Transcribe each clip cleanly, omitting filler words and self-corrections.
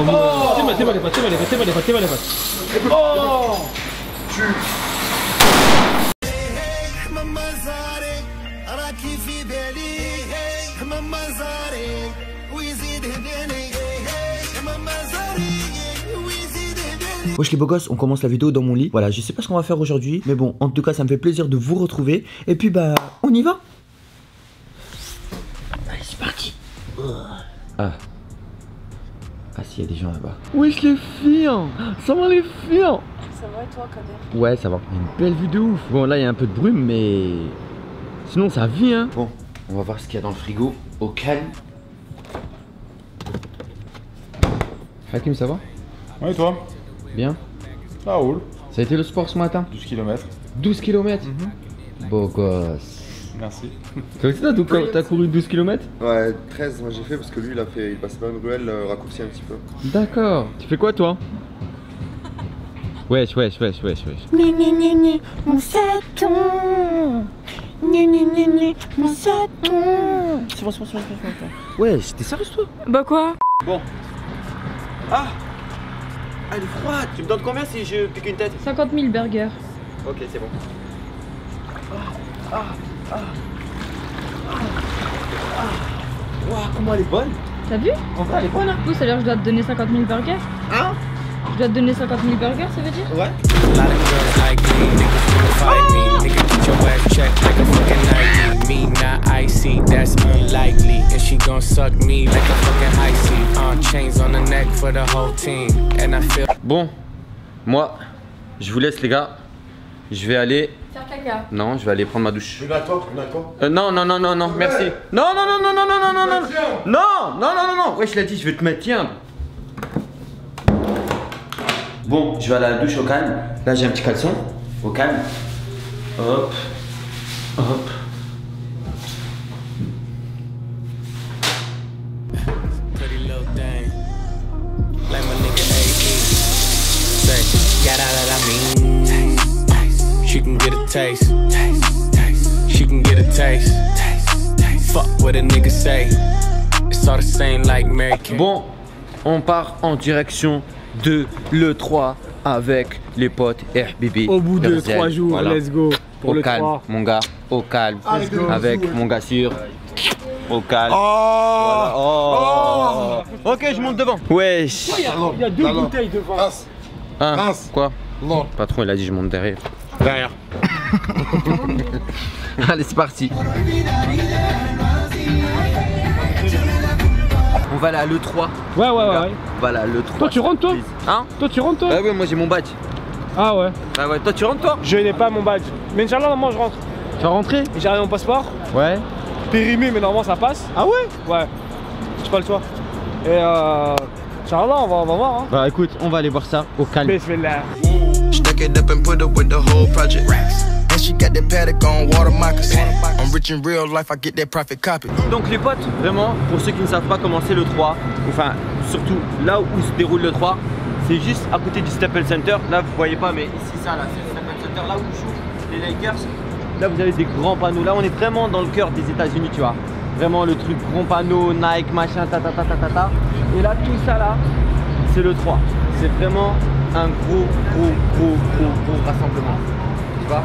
Tema les pattes. Oh. Wesh les beaux gosses, on commence la vidéo dans mon lit. Voilà, je sais pas ce qu'on va faire aujourd'hui, mais bon, en tout cas, ça me fait plaisir de vous retrouver. Et puis bah, on y va. Allez, c'est parti. Ah, s'il y a des gens là-bas. Wesh les filles, ça va les filles? Ça va et toi, Kader? Ouais, ça va. Il y a une belle vue de ouf. Bon, là, il y a un peu de brume, mais sinon, ça vit, hein. Bon, on va voir ce qu'il y a dans le frigo. Au calme. Hakim, ça va? Ouais, et toi? Bien. Ça roule. Ça a été le sport ce matin? 12 km. 12 km. Beau gosse. Merci. Toi aussi, t'as couru 12 km? Ouais, 13 moi j'ai fait parce que lui il passait dans une ruelle raccourci un petit peu. D'accord. Tu fais quoi toi? Wesh. Mon saton. Mon saton. C'est bon. Wesh, t'es sérieux toi? Bah quoi? Bon. Ah, elle est froide. Tu me donnes combien si je pique une tête? 50 000 burgers. Ok, c'est bon. Waouh, comment elle est bonne. T'as vu? En vrai, elle est bonne, hein? Du coup, ça veut dire que je dois te donner 50 000 burgers? Hein? Je dois te donner 50 000 burgers, ça veut dire? Ouais. Bon, moi, je vous laisse les gars. Je vais aller... Faire caca. Non, je vais aller prendre ma douche. Une à toi. Non, merci. Non. Ouais, je l'ai dit, je vais te mettre, tiens. Bon, je vais aller à la douche au calme. Là, j'ai un petit caleçon. Au calme. Hop. She can get a taste. She can get a taste. Fuck what a nigga say. It's all the same like Mary Kay. Bon, on part en direction de l'E3 avec les potes RBB. Au bout de 3 jours, voilà. let's go. Pour Au le calme, 3. mon gars, au calme. Avec mon gars sûr. Au calme. Oh, Voilà. Oh. Ok, je monte devant. Wesh. Il y a 2 bouteilles devant. Hein, Rince. quoi? Non. Le patron il a dit je monte derrière. Derrière. Allez, c'est parti. On va aller à l'E3. Ouais. Voilà, l'E3. Toi, tu rentres, toi? Hein? Toi, tu rentres, toi? Bah ouais, moi j'ai mon badge. Ah ouais. Bah ouais, toi tu rentres toi? Je n'ai pas mon badge. Mais Inch'Allah, normalement, je rentre. Tu vas rentrer? J'ai rien mon passeport. Ouais. Périmé, mais normalement, ça passe. Ah ouais? Ouais. J'ai pas le choix. Et Inch'Allah, on va voir. Hein. Bah écoute, on va aller voir ça au calme. Bismillah. Stuck it up and put up with the whole project. And she got that paddock on water moccasins. I'm rich in real life, I get that profit copy. Donc les potes, vraiment, pour ceux qui ne savent pas comment c'est le 3, enfin surtout là où se déroule le 3, c'est juste à côté du Staples Center. Là vous voyez pas, mais ici ça là, c'est le Staples Center, là où jouent les Lakers. Là vous avez des grands panneaux. Là on est vraiment dans le cœur des États-Unis, tu vois. Vraiment le truc grand panneau, Nike, machin, ta. Et là tout ça là, c'est le 3. C'est vraiment un gros rassemblement. Tu vois?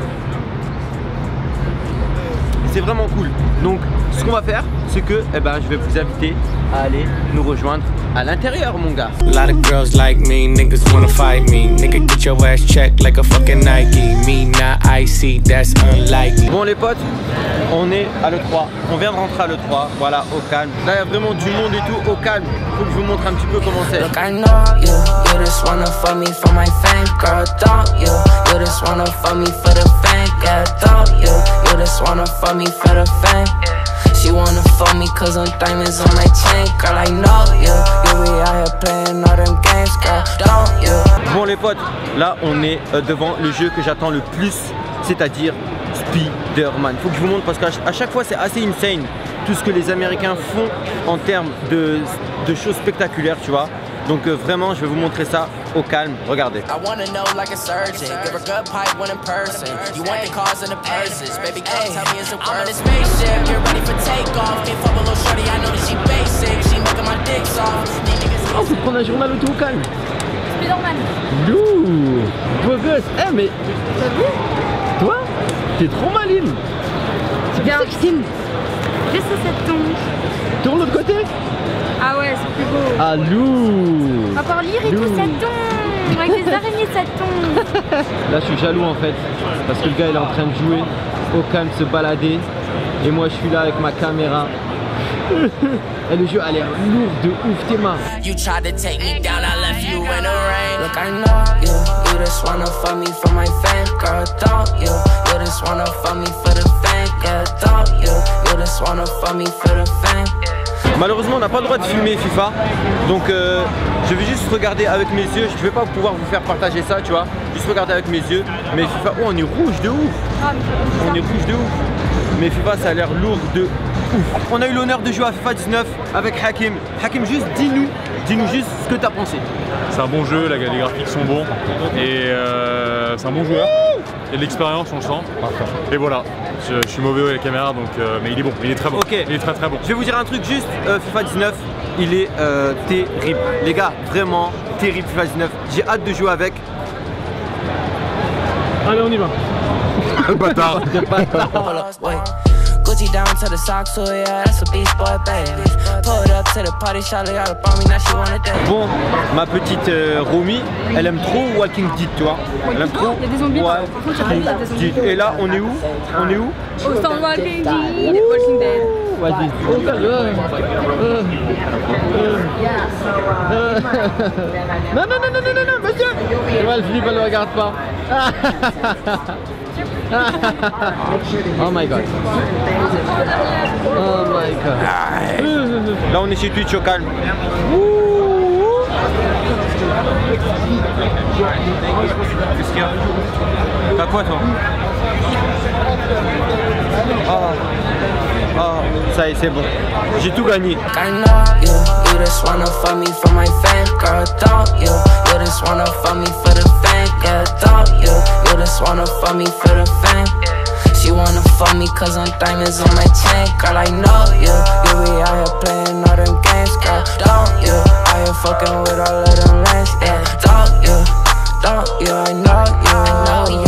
C'est vraiment cool. Donc ce qu'on va faire, c'est que je vais vous inviter à aller nous rejoindre à l'intérieur, mon gars. A lot of girls like me, niggas wanna fight me. Nigga, get your ass checked like a fucking Nike. Me not icy, that's unlikely. Bon les potes, on est à l'E3. On vient de rentrer à l'E3, voilà, au calme. Là il y a vraiment du monde et tout, au calme. Faut que je vous montre un petit peu comment c'est. Look, I know you, you just wanna fuck me for my fame, girl, don't you? You just wanna fuck me for the fame, yeah, don't you? You just wanna fuck me for the fame. She wanna fuck me cause I'm diamonds on my chain, girl, I know you. You be out here playing all them games, girl, don't you? Bon les potes, là on est devant le jeu que j'attends le plus, c'est-à-dire Spider-Man. Faut que je vous montre parce qu'à chaque fois c'est assez insane tout ce que les Américains font en termes de choses spectaculaires, tu vois. Donc vraiment je vais vous montrer ça au calme, regardez. I wanna know like a surgeon, give her good pipe when in person. You want the cars and the purses, baby girl, tell me is it worth it? I'm in a spaceship, get ready for takeoff. Can't fuck with little shorty, I know that she basic. She making my dick soft. Ah c'est prendre un journal auto au calme. Spider-Man. Ouh, beau gosse. Eh mais, t'as vu? Toi, t'es trop maline. C'est bien, Christine. Juste cette tombe. Tourne l'autre côté. Ah ouais, c'est plus beau. Ah Lou. On va pouvoir lire et tout, ça tombe. Avec les araignées, ça tombe. Là je suis jaloux en fait, parce que le gars il est en train de jouer, au calme, se balader, et moi je suis là avec ma caméra. Et le jeu a l'air lourd de ouf, tes mains. You tried to take me down, I left you in the rain. Look, I know you just wanna fuck me for my fame, girl, don't you? You just wanna fuck me for the fame, yeah, don't you? You just wanna fuck me for the fame. Malheureusement on n'a pas le droit de filmer FIFA, donc je vais juste regarder avec mes yeux. Je vais pas pouvoir vous faire partager ça, tu vois, juste regarder avec mes yeux. Mais FIFA, oh on est rouge de ouf. On est rouge de ouf. Mais FIFA ça a l'air lourd de ouf. On a eu l'honneur de jouer à FIFA 19 avec Hakim. Hakim, juste dis-nous juste ce que tu as pensé. C'est un bon jeu, les graphiques sont bons et c'est un bon joueur. Il y a de l'expérience, on le sent. Et voilà, je suis mauvais avec la caméra donc, mais il est bon, il est très bon. Okay. Il est très bon. Je vais vous dire un truc juste, FIFA 19, il est terrible. Les gars, vraiment terrible FIFA 19. J'ai hâte de jouer avec. Allez, on y va. Le bâtard. Gucci down to the socks, so yeah, that's a beast boy, baby. Pulled up to the party, shot got up on me, now she wanna dance. Bon, ma petite Romy, elle aime trop Walking Dead, tu vois. Elle aime trop. Il y a des zombies, par contre, il y a des zombies. Et là, on est où? On est où? Au stand Walking Dead, Walking Dead. Vas-y. Non, monsieur. Tu vois, le Philippe, elle ne regarde pas. Oh my god. Oh my god. Là on est chez Twitch au calme. Qu'est-ce qu'il y a? T'as quoi toi? Oh, ça y est, c'est bon. J'ai tout gagné. I know you just wanna fuck me for my fame, girl, don't you? You just wanna fuck me for the fame, yeah, don't you? You just wanna fuck me for the fame. She wanna fuck me cause I'm diamonds on my chain, girl, I know you. You be out here playing all them games, girl, don't you? Out here fucking with all of them lanes, yeah, don't you, I know you.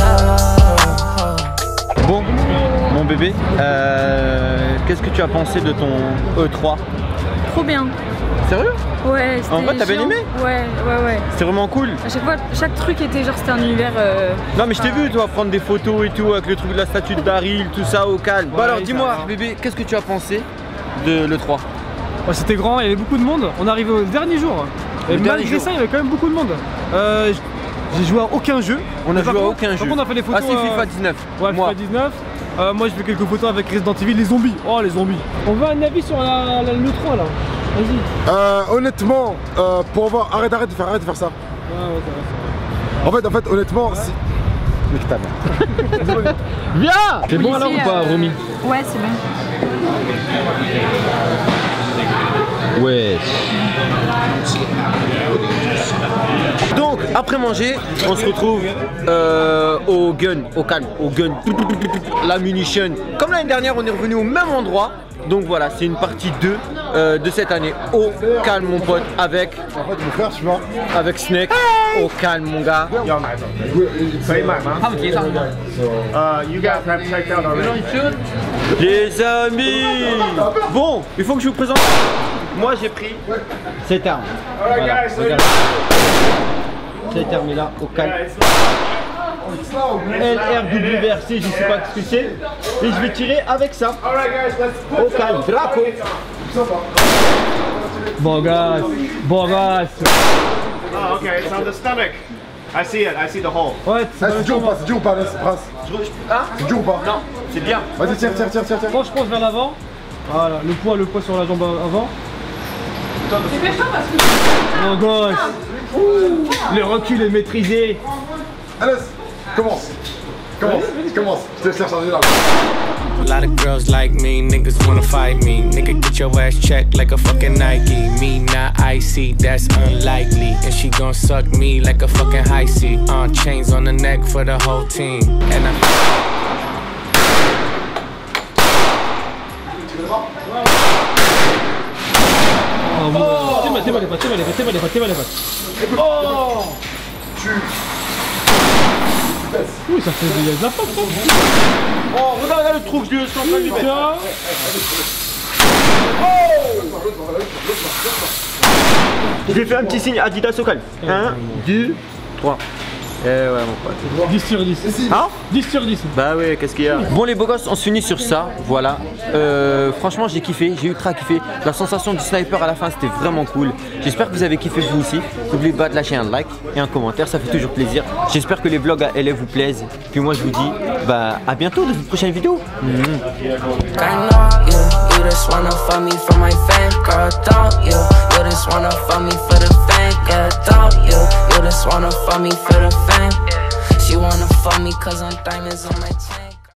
Bon, mon bébé, qu'est-ce que tu as pensé de ton E3? Trop bien. Sérieux? Ouais, En vrai, t'as bien aimé? Ouais. C'était vraiment cool. À chaque fois, chaque truc était genre, c'était un univers. Non mais je t'ai vu toi prendre des photos et tout avec le truc de la statue de Daryl, tout ça au calme. Bon alors dis-moi bébé, qu'est-ce que tu as pensé de l'E3? Ouais, c'était grand, il y avait beaucoup de monde. On arrivait au dernier jour. Et malgré ça, il y avait quand même beaucoup de monde. J'ai joué à aucun jeu. On a joué à aucun jeu. Par contre, on a fait des photos. Ah c'est FIFA 19. Ouais, FIFA 19. Moi, je fais quelques photos avec Resident Evil, les zombies. Oh, les zombies. On veut un avis sur l'E3 là. Vas-y. Honnêtement, pour avoir. Arrête de faire ça. Ouais, En fait, honnêtement, si. Mais que ta mère. Viens. C'est bon alors ou pas, Romy? Ouais, c'est bon. Ouais. Donc après manger, on se retrouve au gun, au calme, au gun, la munition. Comme l'année dernière, on est revenu au même endroit. Donc voilà, c'est une partie 2 de cette année au calme mon pote avec mon frère, tu vois. Avec Snake. Au calme mon gars. Les amis. Bon, il faut que je vous présente. Moi j'ai pris cette arme. Voilà, regardez. Cette arme est là au calme. LRWRC, je sais pas ce que c'est. Et je vais tirer avec ça. Au calme, Draco. Bon gars. Oh, okay, it's on the stomach. I see it, I see the hole. Ouais, C'est dur ou pas, Prince? C'est dur ou pas? Non, c'est bien. Vas-y, tire. Moi, je pense vers l'avant. Voilà, le poids sur la jambe avant. Mon gosse. Le recul est maîtrisé. Allez, commence. Je te laisse la charger là. A lot of girls like me, niggas wanna fight me. Nigga, get your ass checked like a fucking Nike. Me not icy, that's unlikely. And she gon' suck me like a fucking high C. Chains on the neck for the whole team. And bas les pattes, t'es bas les pattes, t'es bas les pattes, t'es bas les pattes. Oh! Oui, ça fait de la patte. Oh, regarde le trou que je lui suis en train de lui mettre. Je lui ai fait un petit signe Adidas au calme. 1, 2, 3. Eh ouais mon pote. 10 sur 10. Hein? 10 sur 10. Bah ouais, qu'est-ce qu'il y a? Bon les beaux gosses, on se finit sur ça, voilà. Franchement j'ai kiffé, j'ai ultra kiffé. La sensation du sniper à la fin c'était vraiment cool. J'espère que vous avez kiffé vous aussi. N'oubliez pas de lâcher un like et un commentaire, ça fait toujours plaisir. J'espère que les vlogs à LA vous plaisent. Puis moi je vous dis bah à bientôt dans une prochaine vidéo. She wanna fuck me cause I'm diamonds on my chain.